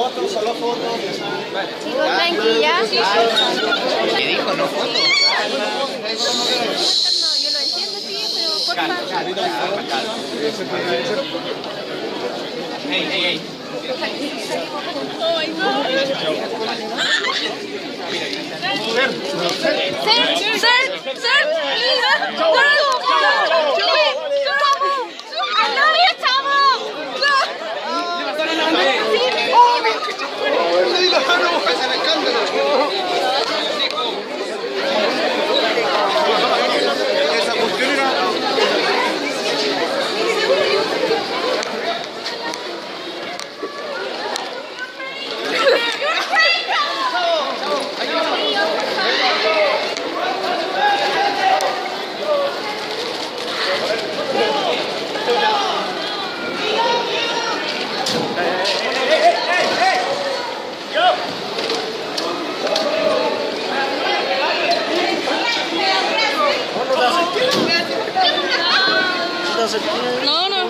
Solo fotos. Chicos, tranquila. ¿Qué dijo? ¿No foto? No, yo lo entiendo, sí, pero por favor. Hey, hey, hey. Esa cuestión era... No, no.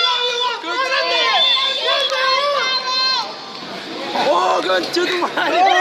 ¡Oh, concha tu madre!